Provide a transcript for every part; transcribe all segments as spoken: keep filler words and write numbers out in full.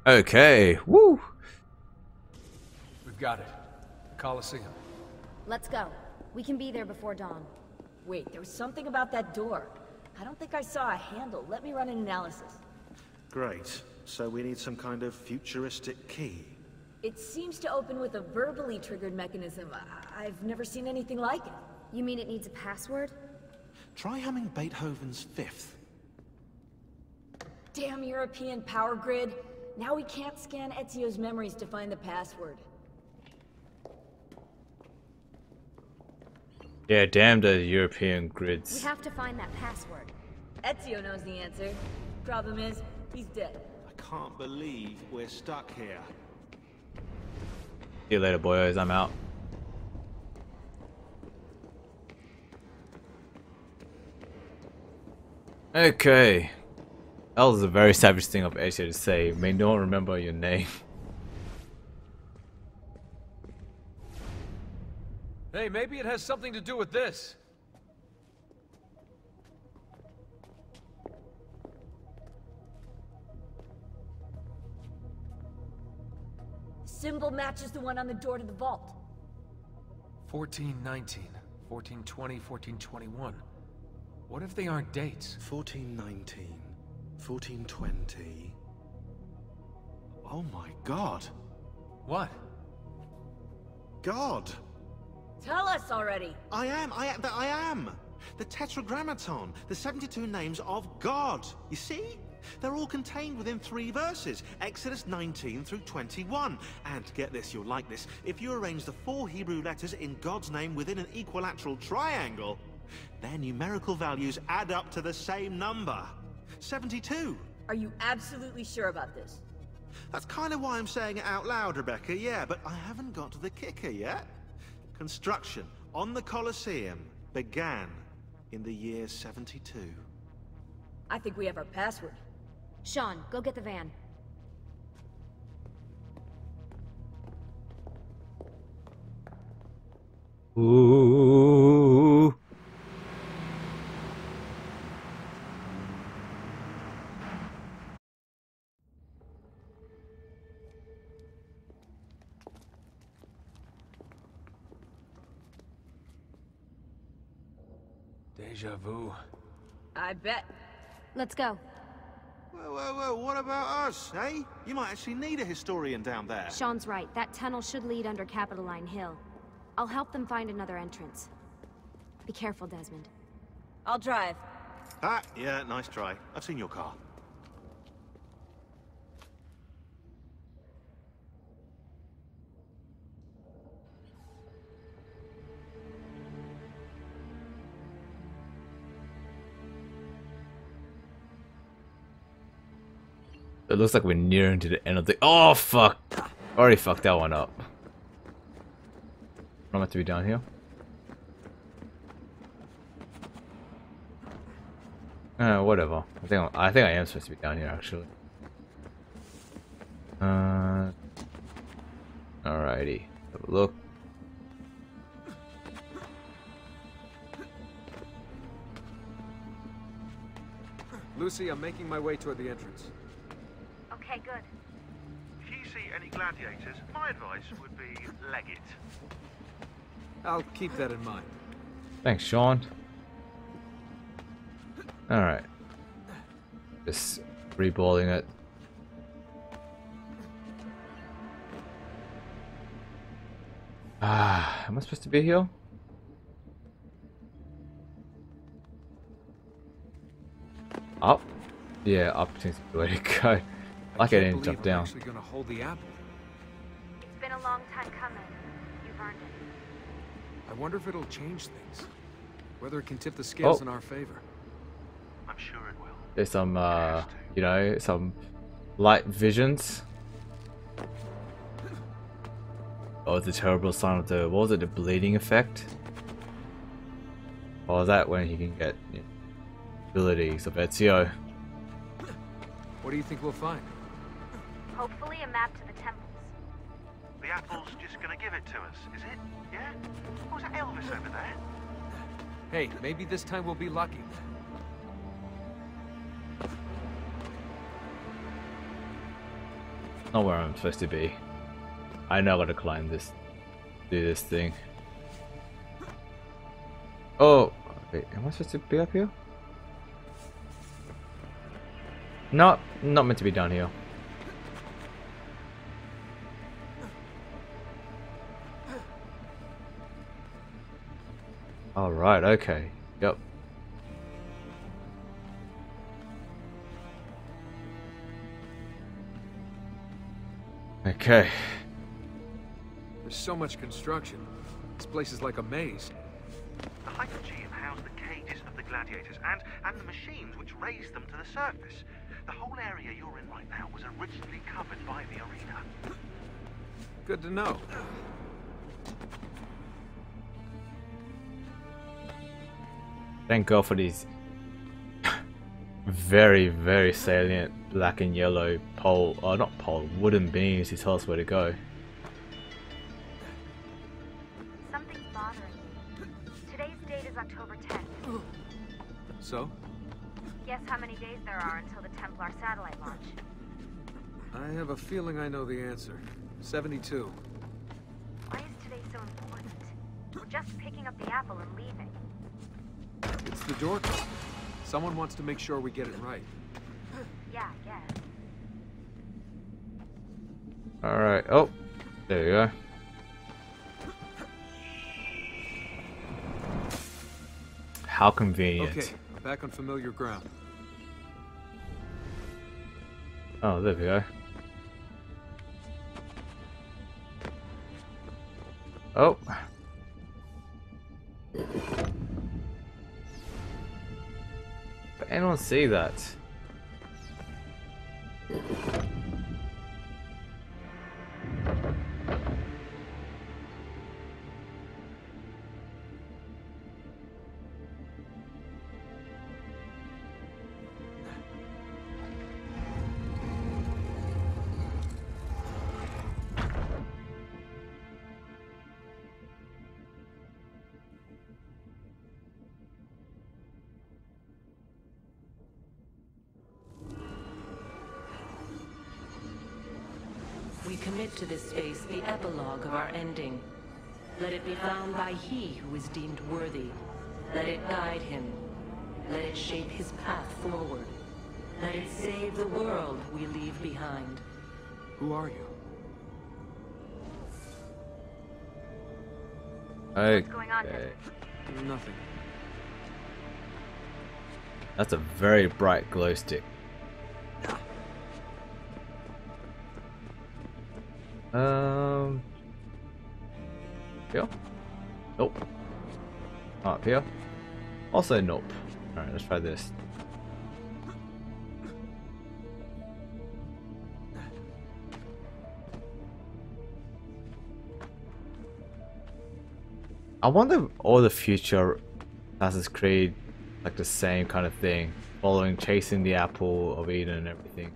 Okay, woo! We've got it. The Colosseum. Let's go. We can be there before dawn. Wait, there was something about that door. I don't think I saw a handle. Let me run an analysis. Great. So we need some kind of futuristic key. It seems to open with a verbally triggered mechanism. I I've never seen anything like it. You mean it needs a password? Try humming Beethoven's Fifth. Damn European power grid. Now we can't scan Ezio's memories to find the password. Yeah, damn the European We grids. have to find that password. Ezio knows the answer. Problem is, he's dead. I can't believe we're stuck here. See you later, boys. I'm out. Okay. That was a very savage thing of Ezio to say. May no one remember your name. Hey, maybe it has something to do with this. Symbol matches the one on the door to the vault. fourteen nineteen, fourteen twenty, fourteen twenty-one. What if they aren't dates? fourteen nineteen, fourteen twenty. Oh my god. What? God! Tell us already! I am, I am, I am! The Tetragrammaton, the seventy-two names of God. You see? They're all contained within three verses, Exodus nineteen through twenty-one. And get this, you'll like this, if you arrange the four Hebrew letters in God's name within an equilateral triangle, their numerical values add up to the same number. seventy-two. Are you absolutely sure about this? That's kind of why I'm saying it out loud, Rebecca, yeah, but I haven't got to the kicker yet. Construction on the Colosseum began in the year seventy-two. I think we have our password. Sean, go get the van. Ooh. Deja vu. I bet. Let's go. Whoa, whoa, whoa, what about us, eh? You might actually need a historian down there. Sean's right. That tunnel should lead under Capitoline Hill. I'll help them find another entrance. Be careful, Desmond. I'll drive. Ah, yeah, nice try. I've seen your car. It looks like we're nearing to the end of the. Oh fuck! Already fucked that one up. I'm meant to be down here. Uh, whatever. I think I'm, I think I am supposed to be down here actually. Uh, alrighty. Have a look. Lucy, I'm making my way toward the entrance. Okay, good. If you see any gladiators, my advice would be leg it. I'll keep that in mind. Thanks, Sean. Alright. Just reballing it. Ah, am I supposed to be here? Up? Yeah, up seems to be the way to go. Like I, can't didn't believe jump I'm down. actually gonna hold the apple. It's been a long time coming. You've earned it. I wonder if it'll change things. Whether it can tip the scales Oh. in our favor. I'm sure it will. There's some, uh, you know, some light visions. Oh, the terrible sign of the, what was it, the bleeding effect? Or was that when he can get you know, abilities of Ezio? What do you think we'll find? Hopefully a map to the temples. The apple's just gonna give it to us, is it? Yeah? Or was that Elvis over there? Hey, maybe this time we'll be lucky. Not where I'm supposed to be. I know I gotta climb this, do this thing. Oh, wait, am I supposed to be up here? No, not meant to be down here. All right, okay, yep. Okay. There's so much construction. This place is like a maze. The Hypogeum housed the cages of the gladiators and, and the machines which raised them to the surface. The whole area you're in right now was originally covered by the arena. Good to know. Thank God for these very, very salient black and yellow pole, or not pole, wooden beams to tell us where to go. Something's bothering me. Today's date is October tenth. So? Guess how many days there are until the Templar satellite launch? I have a feeling I know the answer. seventy-two. Why is today so important? We're just picking up the apple and leaving. It's the door code. Someone wants to make sure we get it right. Yeah, I guess. Alright, oh, there we go. How convenient. Okay, I'm back on familiar ground. Oh, there we go. Oh. Did anyone see that? We commit to this space the epilogue of our ending. Let it be found by he who is deemed worthy. Let it guide him. Let it shape his path forward. Let it save the world we leave behind. Who are you? Okay. What's going on, Desmond? Nothing. That's a very bright glow stick. Um. Here? Nope. Up here? Also nope. Alright, let's try this. I wonder if all the future Assassin's Creed like the same kind of thing, following chasing the apple of Eden and everything.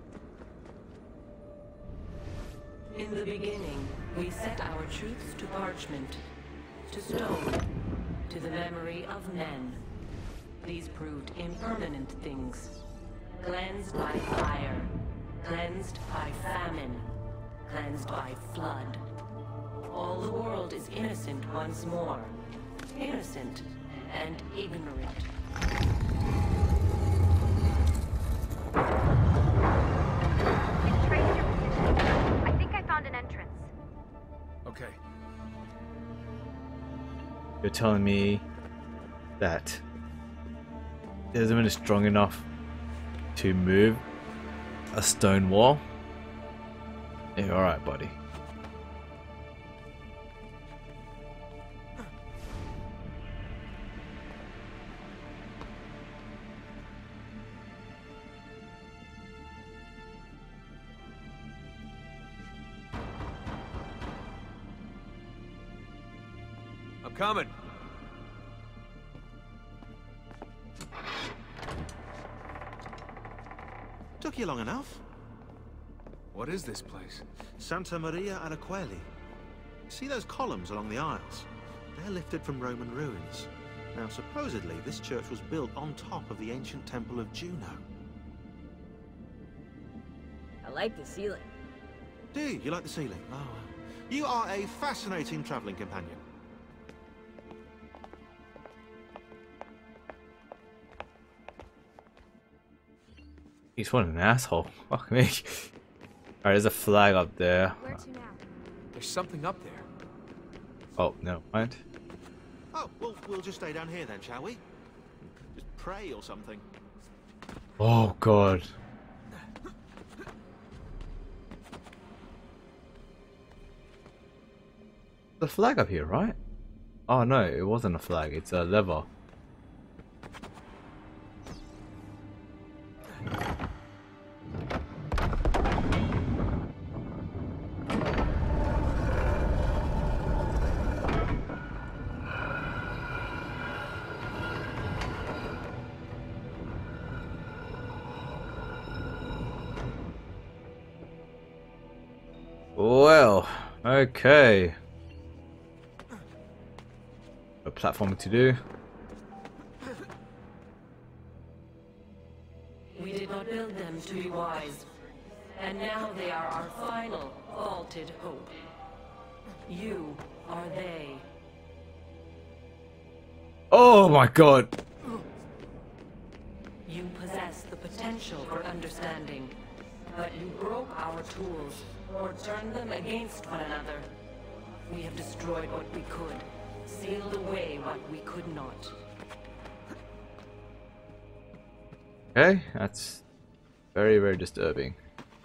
In the beginning, we set our truths to parchment, to stone, to the memory of men. These proved impermanent things, cleansed by fire, cleansed by famine, cleansed by flood. All the world is innocent once more, innocent and ignorant. It's traced your position. I think I found an entrance. Okay. You're telling me that it hasn't been strong enough to move a stone wall? Yeah, alright, buddy. I'm coming. Took you long enough. What is this place? Santa Maria Araqueli. See those columns along the aisles? They're lifted from Roman ruins. Now, supposedly, this church was built on top of the ancient temple of Juno. I like the ceiling. Do you? You like the ceiling? Oh, well. You are a fascinating travelling companion. He's one an asshole. Fuck me. Alright, there's a flag up there. Where to now? There's something up there. Oh, no, mind. Oh, well, we'll just stay down here then, shall we? Just pray or something. Oh god. The flag up here, right? Oh no, it wasn't a flag, it's a lever. Well, okay. A platforming to do. We did not build them to be wise, and now they are our final, vaulted hope. You are they. Oh my god. You possess the potential for understanding, but you broke our tools, or turned them against one another. We have destroyed what we could, sealed away what we could not. Okay, that's very, very disturbing.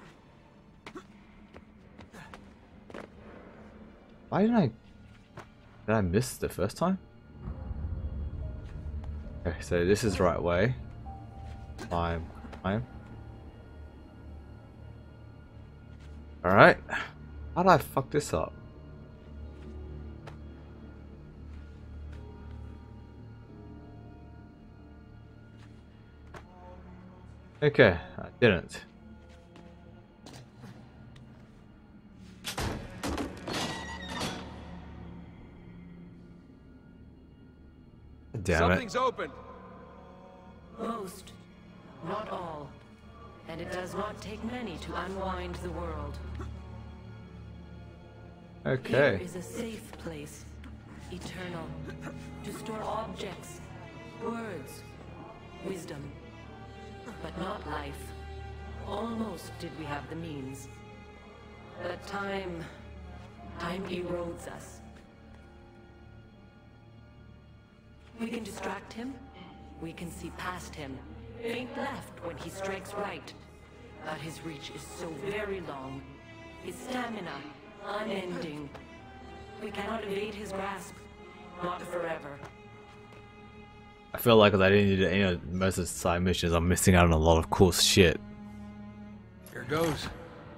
Why didn't I... Did I miss the first time? Okay, so this is the right way. Climb, climb. Alright. How did I fuck this up? Okay, I didn't. Damn Something's open. Most, not all. And it does not take many to unwind the world. it. Okay. Here is a safe place, eternal, to store objects, words, wisdom, but not life. Almost did we have the means. But time, time erodes us. We can distract him, we can see past him, feint left when he strikes right. But his reach is so very long, his stamina unending. We cannot evade his grasp, not forever. I feel like if I didn't do any of most of the side missions, I'm missing out on a lot of cool shit. Here goes.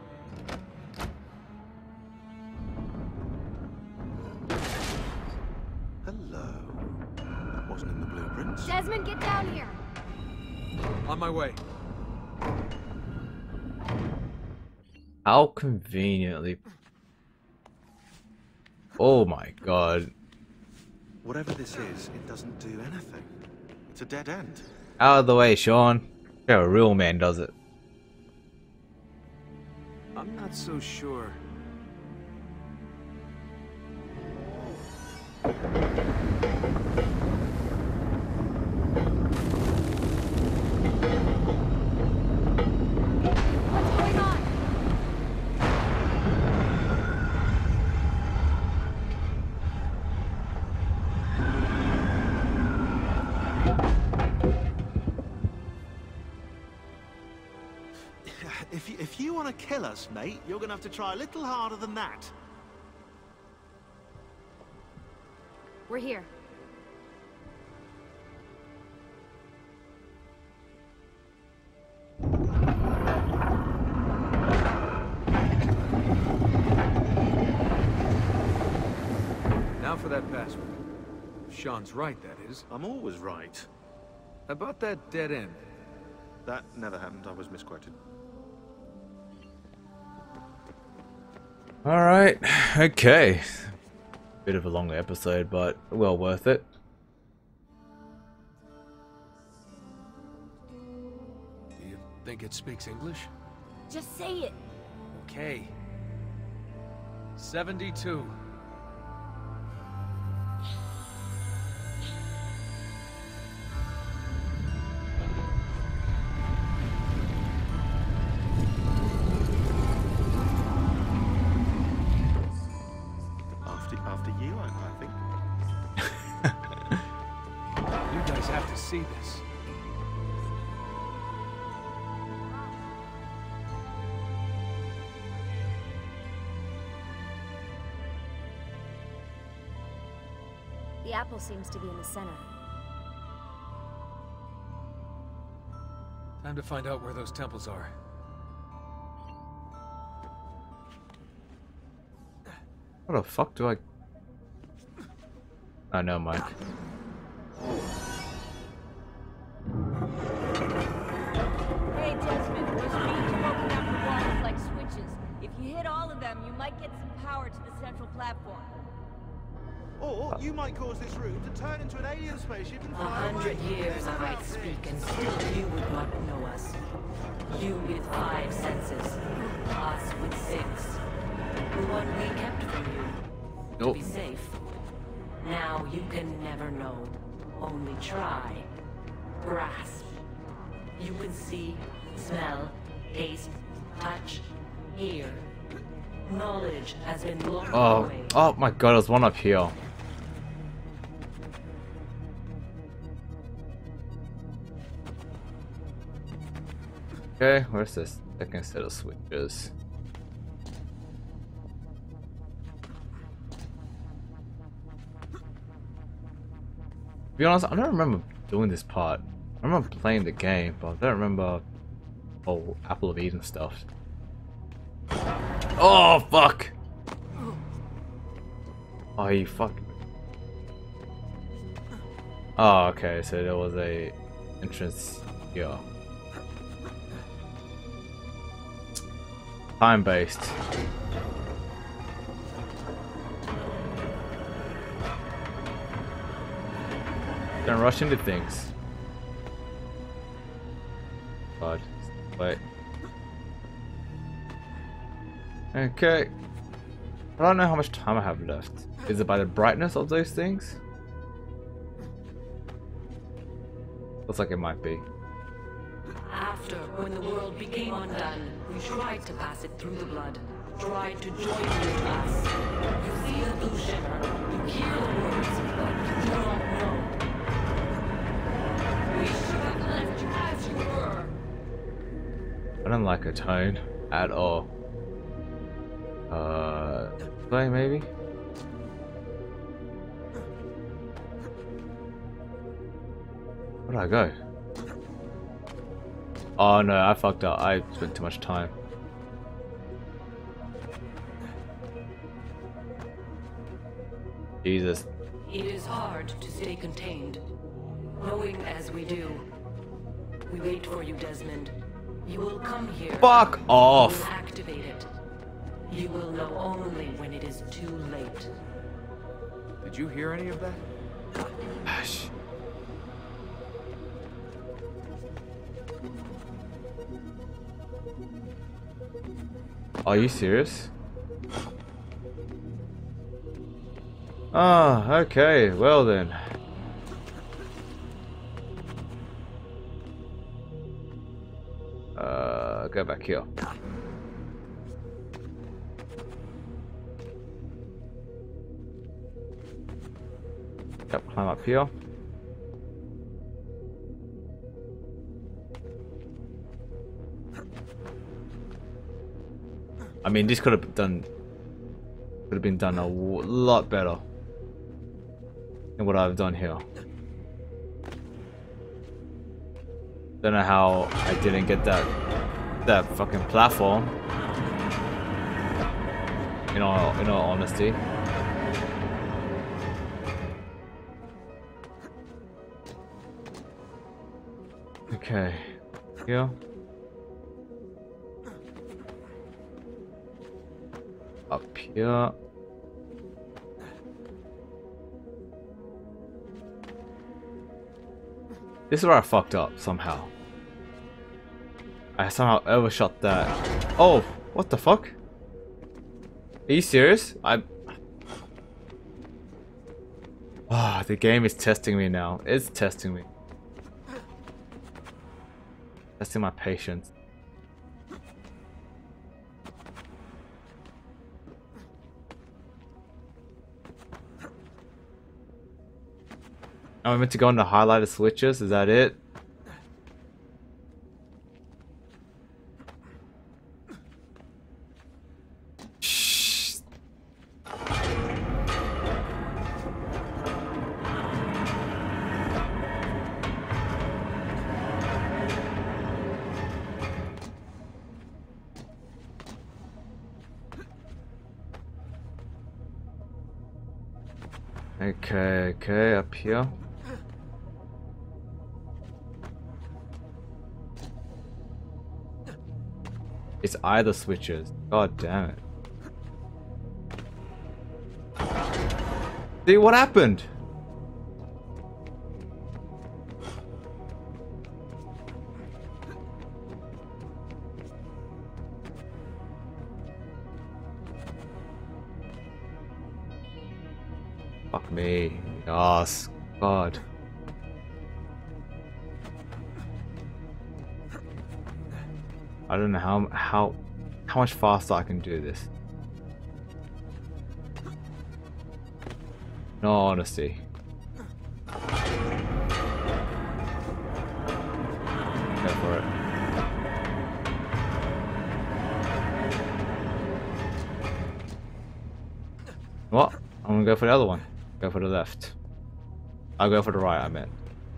Hello. That wasn't in the blueprints. Desmond, get down here! On my way. How conveniently. Oh my god. Whatever this is, it doesn't do anything. It's a dead end. Out of the way, Sean. Yeah, a real man does it. I'm not so sure. What's going on? If you, if you want to kill us, mate, you're going to have to try a little harder than that. We're here. Now for that password. If Sean's right, that is. I'm always right. About that dead end. That never happened. I was misquoted. Alright, okay. Bit of a long episode, but well worth it. Do you think it speaks English? Just say it. Okay. seventy-two. After, after you, I, I think. You guys have to see this. The apple seems to be in the center. Time to find out where those temples are. What the fuck do I... I know, Mike. Hey, Desmond, those beams broken up the walls like switches. If you hit all of them, you might get some power to the central platform. Or you might cause this room to turn into an alien spaceship and A fly away. hundred years I might speak and still you would not know us. You with five senses, us with six. The one we kept from you. To Nope. be safe. Now you can never know. Only try. Grasp. You can see, smell, taste, touch, hear. Knowledge has been locked Oh, away. oh my god, there's one up here. Okay, where's this second set of switches? To be honest, I don't remember doing this part. I remember playing the game, but I don't remember oh Apple of Eden stuff. Oh fuck! Oh you fuck. Oh okay, so there was a entrance here. Time based. Don't rush into things. God, wait. Okay. I don't know how much time I have left. Is it by the brightness of those things? Looks like it might be. After, when the world became undone, we tried to pass it through the blood. Tried to join with us. You see the blue shimmer, you hear the words, but you do not know. We should have left you as you were. I don't like her tone at all. Uh, play maybe? Where'd I go? Oh no, I fucked up. I spent too much time. Jesus. It is hard to stay contained, knowing as we do. We wait for you, Desmond. You will come here. Fuck You off! will activate it. You will know only when it is too late. Did you hear any of that? Gosh. Are you serious? Ah, okay, well then. Uh, go back here. Yep, climb up here. I mean, this could have done, could have been done a w lot better than what I've done here. Don't know how I didn't get that that fucking platform. In all, in all honesty. Okay, here. Up here. This is where I fucked up somehow. I somehow overshot that. Oh, what the fuck? Are you serious? I. Ah, oh, the game is testing me now. It's testing me. Testing my patience. Am I meant to go on the highlighted switches? Is that it? Shh. Okay, okay, up here. It's either switches. God damn it. See what happened? Fuck me. Yes. God. I don't know how how how much faster I can do this. No honesty. Go for it. What? I'm gonna go for the other one. Go for the left. I'll go for the right, I meant.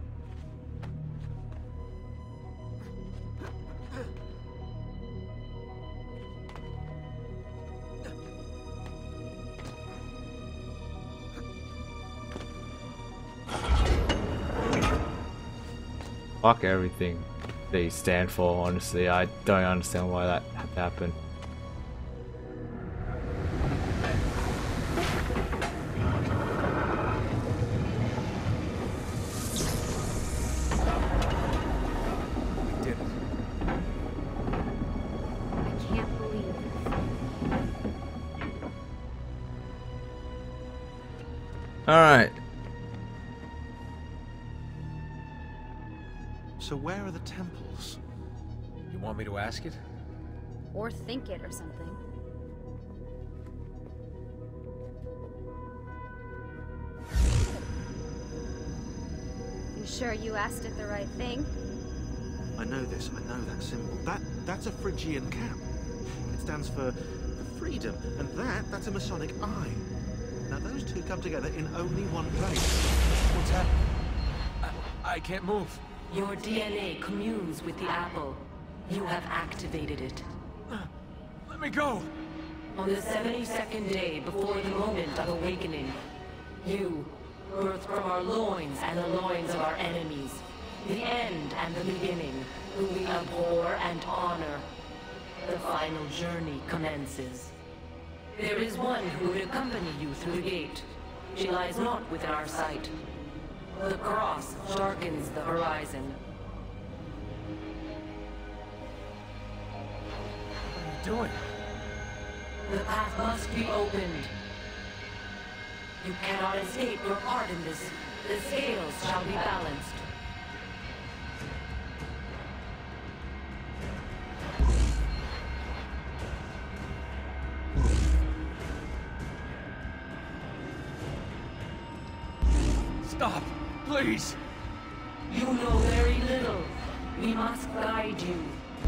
Fuck everything they stand for, honestly. I don't understand why that had to happen. We did it. I can't believe it. Alright. So where are the temples? You want me to ask it? Or think it or something. You sure you asked it the right thing? I know this, I know that symbol. That, that's a Phrygian cap. It stands for freedom, and that, that's a Masonic eye. Now those two come together in only one place. What's happening? I, I can't move. Your D N A communes with the apple. You have activated it. Let me go! On the seventy-second day before the moment of awakening, you, birthed from our loins and the loins of our enemies, the end and the beginning, whom we abhor and honor, the final journey commences. There is one who would accompany you through the gate. She lies not within our sight. The cross darkens the horizon. What are you doing? The path must be opened. You cannot escape your part in this. The scales shall be balanced. Stop! Please! You know very little. We must guide you.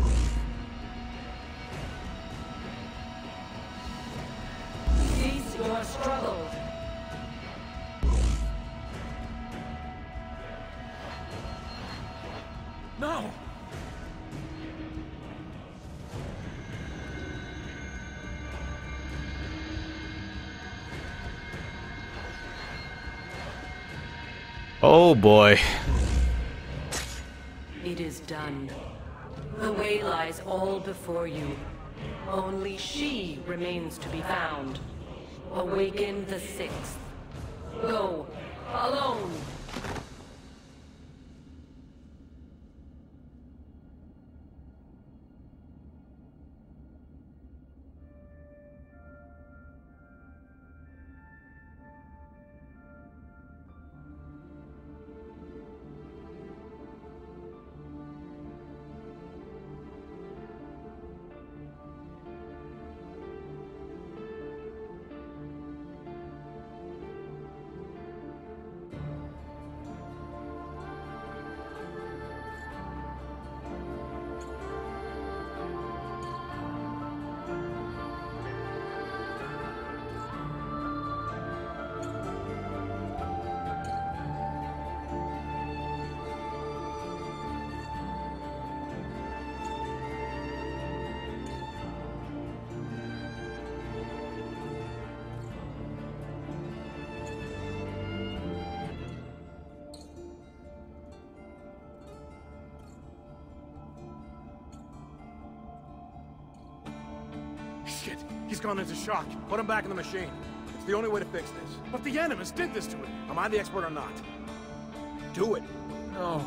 Cease your struggle. No! Oh boy. It is done. The way lies all before you. Only she remains to be found. Awaken the sixth. Go, alone. gone into shock. Put him back in the machine. It's the only way to fix this. But the Animus did this to him. Am I the expert or not? Do it. No.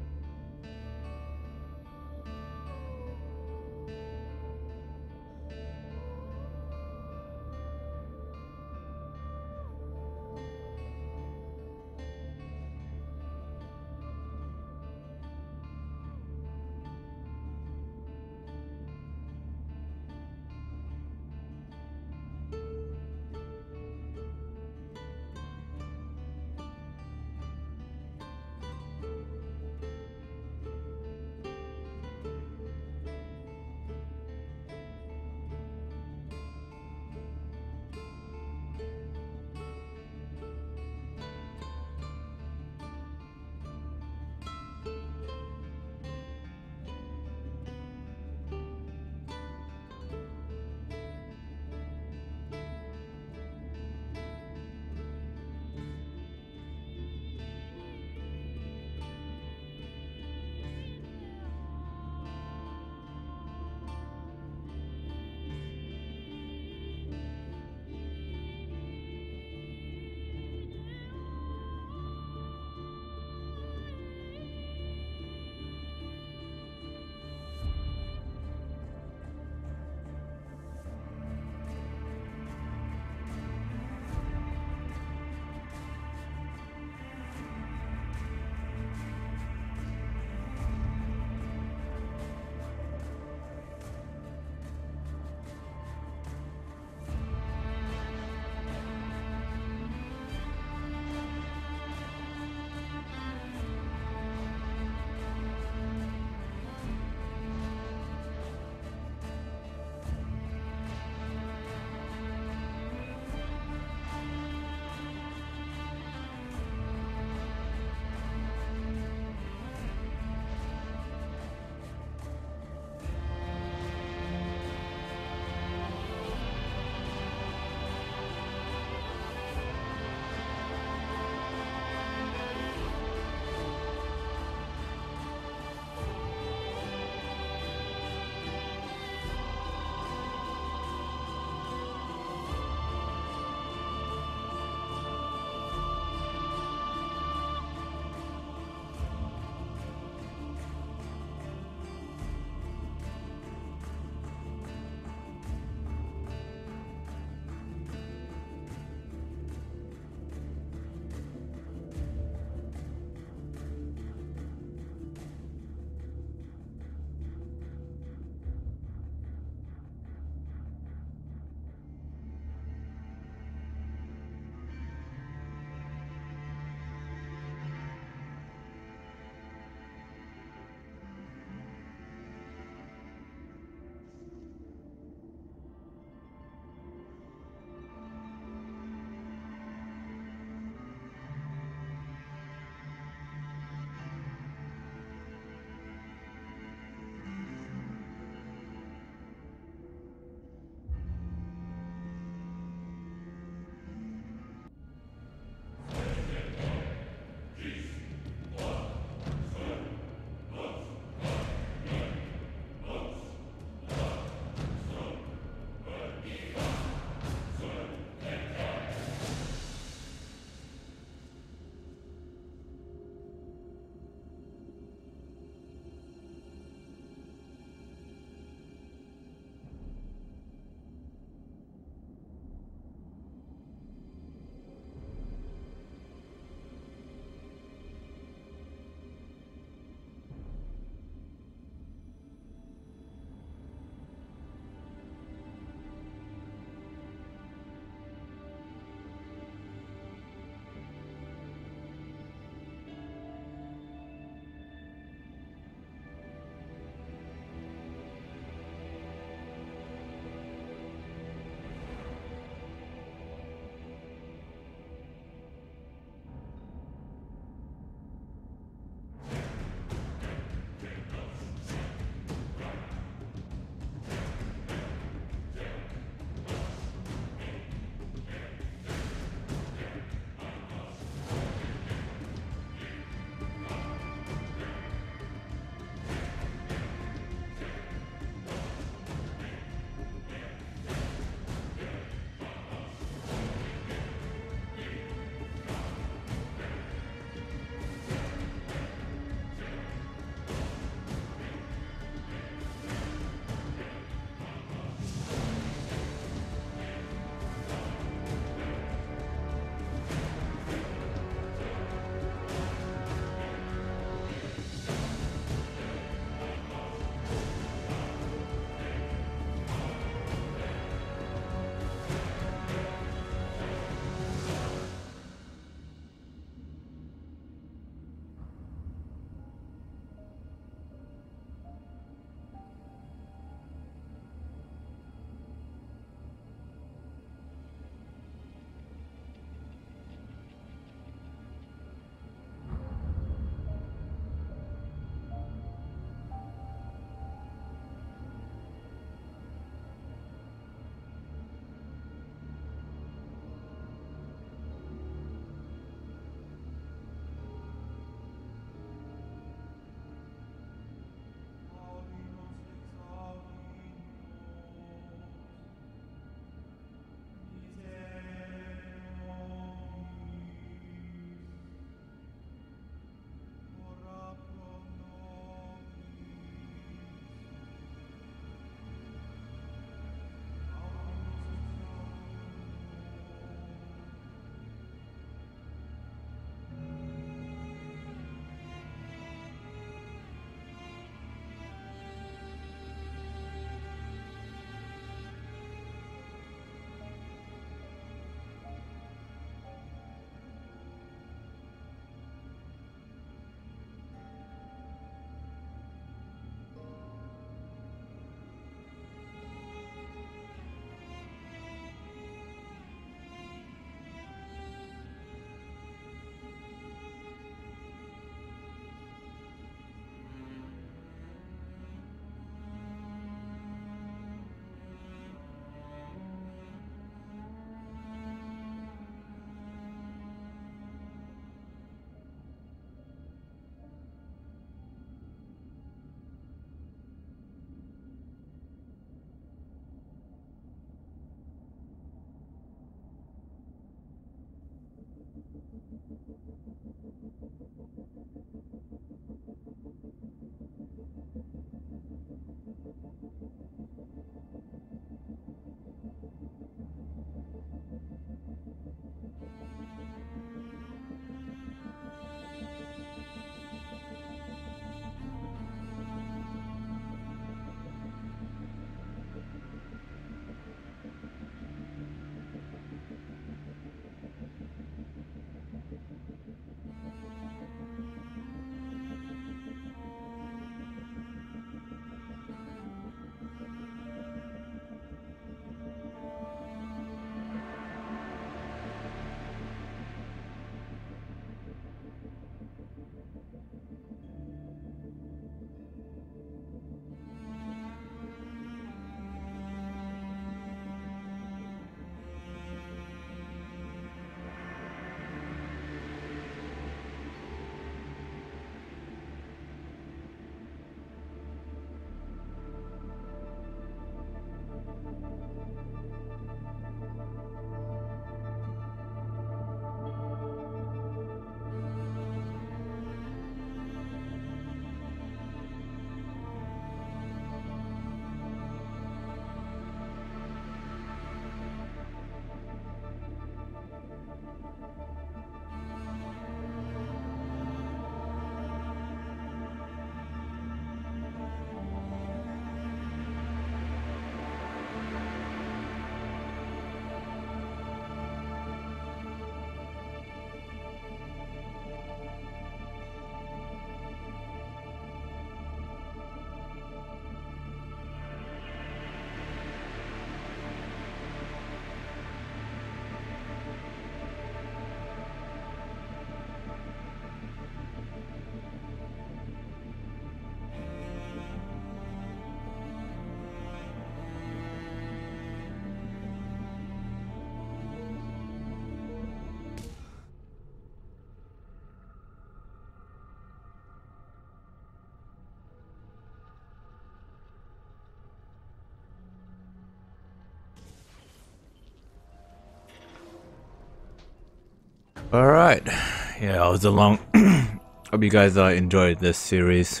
Alright, yeah, it was a long. Hope you guys uh, enjoyed this series.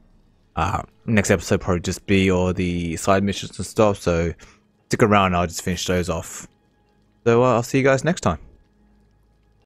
Uh, next episode probably just be all the side missions and stuff, so stick around, I'll just finish those off. So uh, I'll see you guys next time.